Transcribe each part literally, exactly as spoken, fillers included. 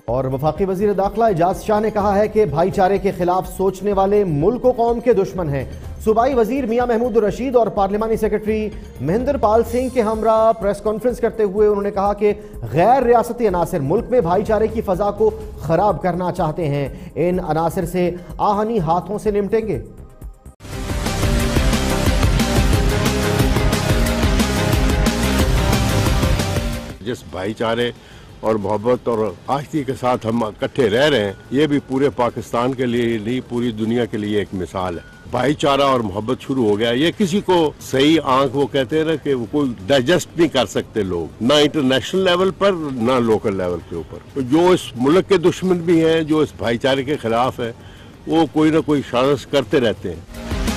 اور وفاقی وزیر داخلہ اعجاز شاہ نے کہا ہے کہ بھائی چارے کے خلاف سوچنے والے ملک و قوم کے دشمن ہیں۔ صوبائی وزیر میاں محمود الرشید اور پارلیمانی سیکرٹری مہندر پال سنگھ کے ہمراہ پریس کانفرنس کرتے ہوئے انہوں نے کہا کہ غیر ریاستی عناصر ملک میں بھائی چارے کی فضا کو خراب کرنا چاہتے ہیں، ان عناصر سے آہنی ہاتھوں سے نمٹیں گے۔ جس بھائی چارے اور محبت اور آشتی کے ساتھ ہم اکٹھے رہ رہے ہیں، یہ بھی پورے پاکستان کے لیے نہیں پوری دنیا کے لیے ایک مثال ہے۔ بھائی چارہ اور محبت شروع ہو گیا، یہ کسی کو صحیح آنکھ وہ کہتے ہیں نا کہ وہ کوئی ڈائجسٹ نہیں کر سکتے لوگ، نہ انٹرنیشنل لیول پر نہ لوکل لیول کے اوپر۔ جو اس ملک کے دشمن بھی ہیں، جو اس بھائی چارے کے خلاف ہے، وہ کوئی نہ کوئی سازش کرتے رہتے ہیں۔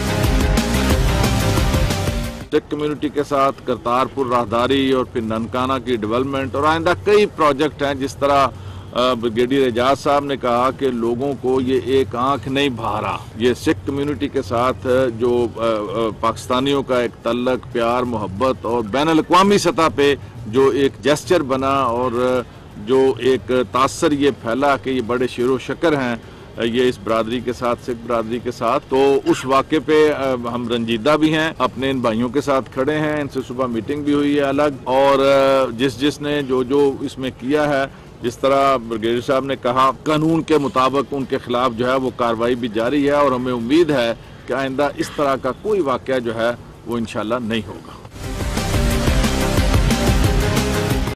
سکھ کمیونٹی کے ساتھ کرتارپور راہداری اور پھر ننکانہ کی ڈیولپمنٹ اور آئندہ کئی پروجیکٹ ہیں۔ جس طرح بریگیڈیئر اعجاز صاحب نے کہا کہ لوگوں کو یہ ایک آنکھ نہیں بھا رہا، یہ سکھ کمیونٹی کے ساتھ جو پاکستانیوں کا ایک تعلق، پیار، محبت اور بین الاقوامی سطح پہ جو ایک جیسچر بنا اور جو ایک تاثر یہ پھیلا کہ یہ بڑے شیر و شکر ہیں یہ اس برادری کے ساتھ، سکھ برادری کے ساتھ، تو اس واقعے پہ ہم رنجیدہ بھی ہیں، اپنے ان بھائیوں کے ساتھ کھڑے ہیں۔ ان سے صبح میٹنگ بھی ہوئی ہے الگ، اور جس جس نے جو جو اس میں کیا ہے، جس طرح بریگیڈیئر صاحب نے کہا، قانون کے مطابق ان کے خلاف جو ہے وہ کارروائی بھی جاری ہے، اور ہمیں امید ہے کہ آئندہ اس طرح کا کوئی واقعہ جو ہے وہ انشاءاللہ نہیں ہوگا۔